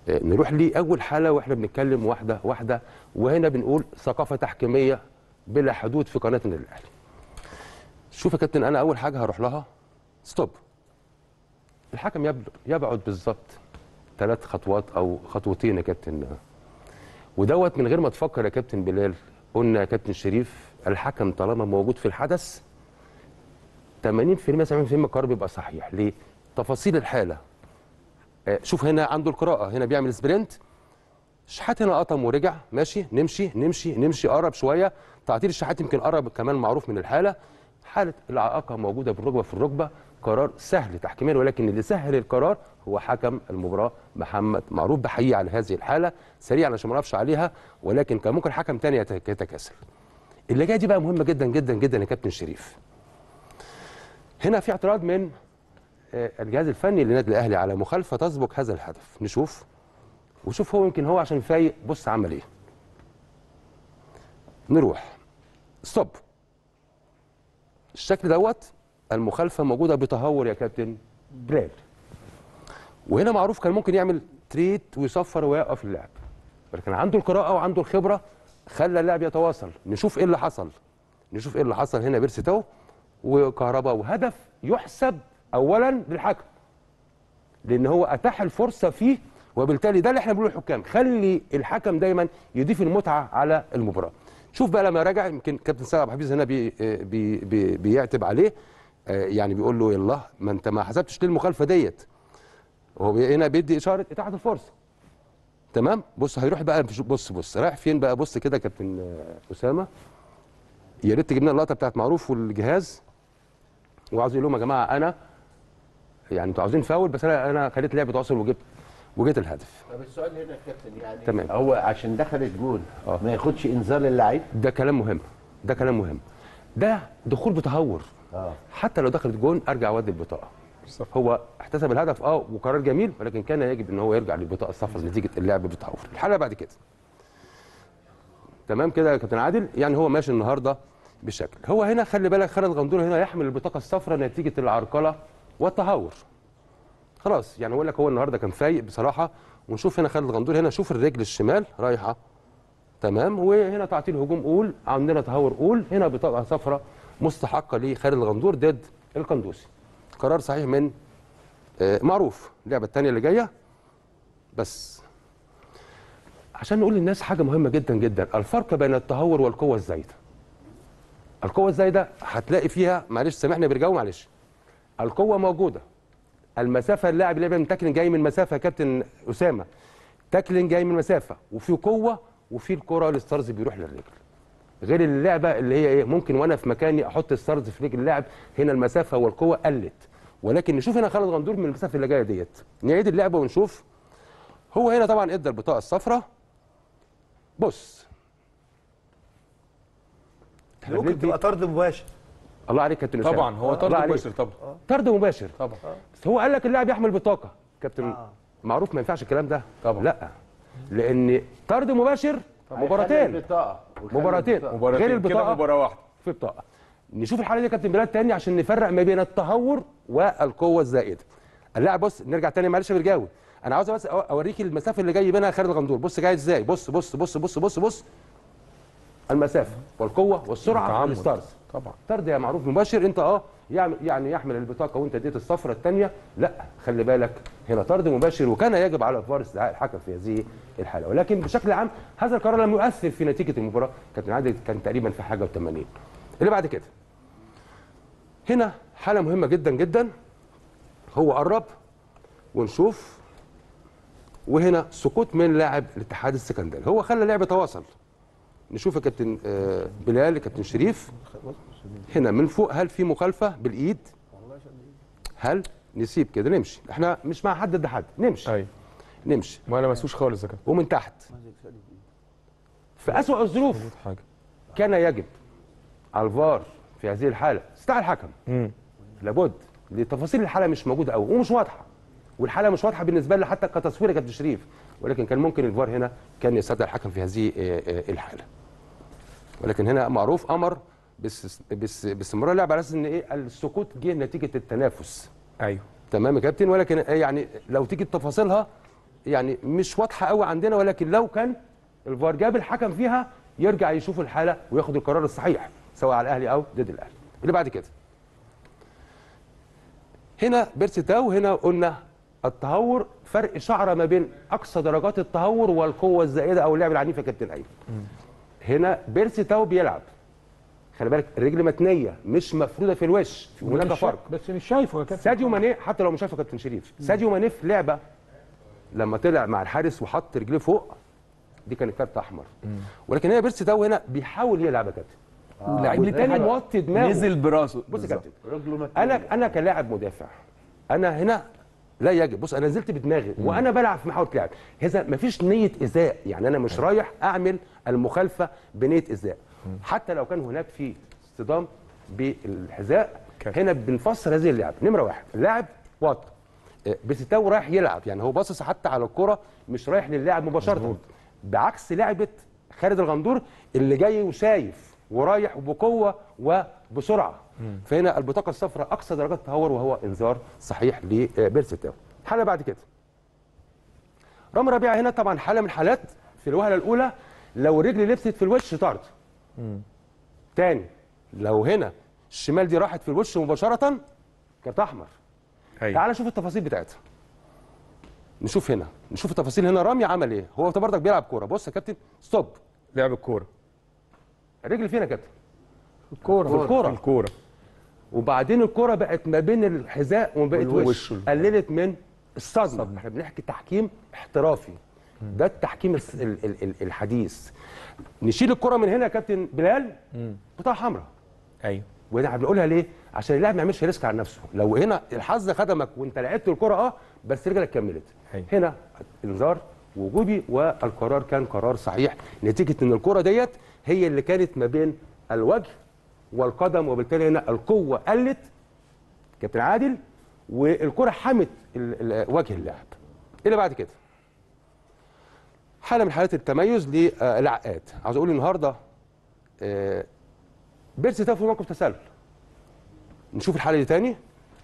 نروح لاول حاله واحنا بنتكلم واحده واحده، وهنا بنقول ثقافه تحكيميه بلا حدود في قناه النادي الاهلي. شوف يا كابتن، انا اول حاجه هروح لها ستوب. الحكم يبعد بالظبط 3 خطوات او خطوتين يا كابتن، ودوت من غير ما تفكر يا كابتن بلال. قلنا يا كابتن شريف الحكم طالما موجود في الحدث 80% 70% القرار بيبقى صحيح. ليه؟ تفاصيل الحاله. شوف هنا عنده القراءه، هنا بيعمل سبرنت، شحات هنا قطم ورجع، ماشي نمشي نمشي نمشي، قرب شويه، تعطيل الشحات يمكن قرب كمان، معروف من الحاله. حاله الاعاقه موجوده بالركبه في الركبه، قرار سهل تحكيميا، ولكن اللي سهل القرار هو حكم المباراه محمد معروف. بحييه على هذه الحاله سريعا عشان ما نقفش عليها، ولكن كان ممكن حكم ثاني يتكاسل. اللي جايه دي بقى مهمه جدا جدا جدا يا كابتن شريف. هنا في اعتراض من الجهاز الفني للنادي الاهلي على مخالفه تسبق هذا الهدف. نشوف وشوف هو يمكن هو عشان فايق بص عمل ايه. نروح ستوب. الشكل دوت المخالفه موجوده بتهور يا كابتن بلال، وهنا معروف كان ممكن يعمل تريت ويصفر ويوقف اللعب، ولكن عنده القراءه وعنده الخبره خلى اللاعب يتواصل. نشوف ايه اللي حصل. نشوف ايه اللي حصل هنا. بيرسي تاو وكهرباء، وهدف يحسب اولا للحكم لان هو اتاح الفرصه فيه، وبالتالي ده اللي احنا بنقوله للحكام، خلي الحكم دايما يضيف المتعه على المباراه. شوف بقى لما راجع، يمكن كابتن سيد عبد الحفيظ هنا بيعتب عليه، يعني بيقول له يلا ما انت ما حسبتش ليه المخالفه ديت. هو هنا بيدي اشاره اتاحه الفرصه. تمام. بص هيروح بقى، بص رايح فين بقى. بص كده كابتن اسامه، يا ريت تجيب لنا اللقطه بتاعت معروف والجهاز، وعاوز يقول لهم يا جماعه انا يعني انتوا عاوزين فاول، بس انا خليت لعب تواصل وجبت الهدف. طب السؤال هنا يا كابتن، يعني تمام. هو عشان دخل الجول ما ياخدش انذار للاعب؟ ده كلام مهم، ده كلام مهم. ده دخول بتهور. حتى لو دخلت جون ارجع اودي البطاقه. هو احتسب الهدف وقرار جميل، ولكن كان يجب ان هو يرجع للبطاقه الصفراء نتيجه اللعب بتهور. الحاله بعد كده تمام كده يا كابتن عادل، يعني هو ماشي النهارده بشكل. هو هنا خلي بالك خالد غندور هنا يحمل البطاقه الصفراء نتيجه العرقله والتهور. خلاص يعني اقول لك هو النهارده كان فايق بصراحه. ونشوف هنا خالد غندور، هنا شوف الرجل الشمال رايحه تمام، وهنا تعطيل هجوم قول، عندنا تهور قول، هنا بطاقه صفراء مستحقه لخالد غندور ضد القندوسي. قرار صحيح من معروف. اللعبه الثانيه اللي جايه بس عشان نقول للناس حاجه مهمه جدا جدا، الفرق بين التهور والقوه الزايده. القوه الزايده هتلاقي فيها، معلش سامحني برجاوي معلش، القوه موجوده، المسافه اللاعب اللي من تاكلين جاي من مسافه يا كابتن اسامه، تاكلين جاي من مسافه وفي قوه، وفي الكره الستارز بيروح للرجل. غير اللعبه اللي هي ايه، ممكن وانا في مكاني احط الستارز في رجل اللاعب، هنا المسافه والقوه قلت. ولكن نشوف هنا خالد غندور من المسافه اللي جايه ديت. نعيد اللعبه ونشوف. هو هنا طبعا ادى البطاقه الصفراء. بص ممكن تبقى طرد مباشر. الله عليك كابتن اسامه. طبعا هو طرد مباشر طبعا. طرد مباشر طبعا. بس هو قال لك اللاعب يحمل بطاقه كابتن معروف، ما ينفعش الكلام ده طبعا. لا، لان طرد مباشر مباراتين غير البطاقه مباراه واحده في بطاقه. نشوف الحاله دي يا كابتن بلال تاني عشان نفرق ما بين التهور والقوه الزائده. اللاعب بص، نرجع تاني معلش يا برجاوي، انا عاوز بس اوريك المسافه اللي جاي منها خالد غندور. بص جاي ازاي، بص بص بص بص بص بص المسافه والقوه والسرعه والستارز. طبعا طرد يا معروف مباشر. انت يعني يحمل البطاقه وانت اديت الصفره الثانيه، لا خلي بالك هنا طرد مباشر، وكان يجب على الفار استدعاء الحكم في هذه الحاله. ولكن بشكل عام هذا القرار لم يؤثر في نتيجه المباراه. كابتن عادل كان تقريبا في حاجه و80. اللي بعد كده هنا حاله مهمه جدا جدا، هو قرب ونشوف، وهنا سقوط من لاعب الاتحاد السكندري، هو خلى اللعب يتواصل. نشوف يا كابتن بلال، كابتن شريف، هنا من فوق هل في مخالفه بالايد؟ هل نسيب كده نمشي، احنا مش مع حد ضد حد، نمشي. ايوه نمشي ما لمسوش خالص يا كابتن. ومن تحت في اسوأ الظروف كان يجب على الفار في هذه الحاله استدعاء الحكم. لابد لتفاصيل الحاله مش موجوده قوي ومش واضحه، والحاله مش واضحه بالنسبه لي حتى كتصوير يا كابتن شريف، ولكن كان ممكن الفار هنا كان يستدعي الحكم في هذه الحاله. ولكن هنا معروف امر باستمرار اللعب على اساس ان ايه، السقوط جه نتيجه التنافس. ايوه تمام يا كابتن. ولكن يعني لو تيجي تفاصيلها يعني مش واضحه قوي عندنا، ولكن لو كان الفار جاب الحكم فيها يرجع يشوف الحاله وياخد القرار الصحيح سواء على الاهلي او ضد الاهلي. اللي بعد كده هنا بيرسي تاو، هنا قلنا التهور فرق شعره ما بين اقصى درجات التهور والقوه الزائده او اللعب العنيف يا كابتن ايمن. هنا بيرسي تاو بيلعب، خلي بالك الرجل متنيه مش مفروده في الوش، هناك فرق. بس مش شايفه يا كابتن. ساديو ماني حتى لو مش شايفه كابتن شريف، ساديو ماني في لعبه لما طلع مع الحارس وحط رجليه فوق دي كانت كارت احمر. ولكن هنا بيرسي تاو هنا بيحاول يلعب يا كابتن. واللعيب والتاني موطي دماغه نزل براسه. بص يا كابتن، رجله متنية. انا كلاعب مدافع، انا هنا لا يجب، بص انا نزلت بدماغي وانا بلعب في محاوله لعب، هذا مفيش نيه ايذاء، يعني انا مش رايح اعمل المخالفه بنيه ايذاء. حتى لو كان هناك في اصطدام بالحذاء، هنا بنفسر هذه اللعبه. نمره واحد، اللاعب واطي، بيرسي رايح يلعب، يعني هو باصص حتى على الكره مش رايح للاعب مباشره، بعكس لعبه خالد الغندور اللي جاي وشايف ورايح بقوه وبسرعه. فهنا البطاقه الصفراء اقصى درجات التهور وهو انذار صحيح لبيرسي تاو. حاله بعد كده رامي ربيعه، هنا طبعا حاله من الحالات في الوهله الاولى لو الرجل لبست في الوش طرد. تاني لو هنا الشمال دي راحت في الوش مباشره كارت احمر. تعال نشوف التفاصيل بتاعتها. نشوف التفاصيل. هنا رامي عمل ايه؟ هو برضك بيلعب كوره، بص يا كابتن ستوب، لعب الكوره. الرجل فين يا كابتن؟ الكوره. الكوره. وبعدين الكوره بقت ما بين الحذاء وما بقت وش، قللت من الصدمه. احنا بنحكي تحكيم احترافي، ده التحكيم الحديث. نشيل الكوره من هنا يا كابتن بلال، بطاقه حمراء. ايوه. واحنا بنقولها ليه؟ عشان اللاعب ما يعملش ريسك على نفسه. لو هنا الحظ خدمك وانت لعبت الكره بس رجلك كملت، هنا انذار وجوبي، والقرار كان قرار صحيح نتيجه ان الكره ديت هي اللي كانت ما بين الوجه والقدم، وبالتالي هنا القوه قلت كابتن عادل، والكره حمت وجه اللاعب. اللي بعد كده حاله من حالات التميز للعقاد. عاوز اقول النهارده بيرسي تاو في موقف تسلل. نشوف الحاله دي تاني،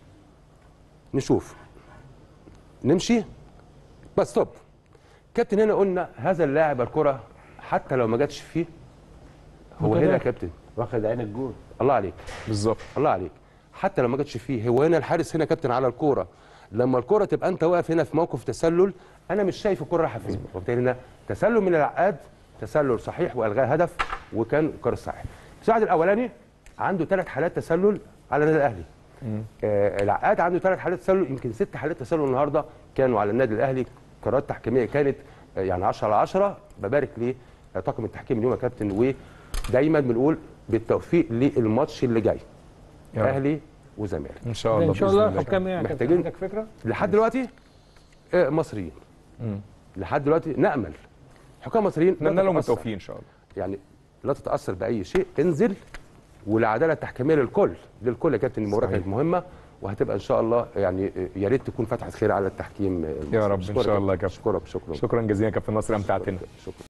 نمشي بس ستوب. كابتن هنا قلنا هذا اللاعب الكره حتى لو ما جاتش فيه هو هنا يا كابتن واخد عين الجول. الله عليك بالظبط، الله عليك. حتى لو ما جاتش فيه هو هنا الحارس هنا كابتن على الكوره. لما الكوره تبقى انت واقف هنا في موقف تسلل، انا مش شايف الكوره رايحه فين، وبالتالي هنا تسلل من العقاد، تسلل صحيح والغاء هدف، وكان قرار صحيح. السعد الاولاني عنده 3 حالات تسلل على النادي الاهلي. العقاد عنده 3 حالات تسلل، يمكن 6 حالات تسلل النهارده كانوا على النادي الاهلي. قرارات تحكيميه كانت يعني 10/10. ببارك لطاقم التحكيم اليوم يا كابتن، ودايما بنقول بالتوفيق للماتش اللي جاي اهلي وزمالك ان شاء الله. ان شاء الله. حكام ايه محتاجين عندك فكره؟ لحد دلوقتي مصريين. لحد دلوقتي نامل حكام مصريين، نتمنى لهم التوفيق ان شاء الله. يعني لا تتاثر باي شيء، انزل، والعداله التحكيميه للكل يا كابتن. المباراه كانت مهمه وهتبقى ان شاء الله، يعني يا ريت تكون فتحه خير على التحكيم المصري. يا رب ان شاء الله يا كابتن. شكرا شكرا جزيلا يا كابتن ناصر، امتعتنا. شكرا.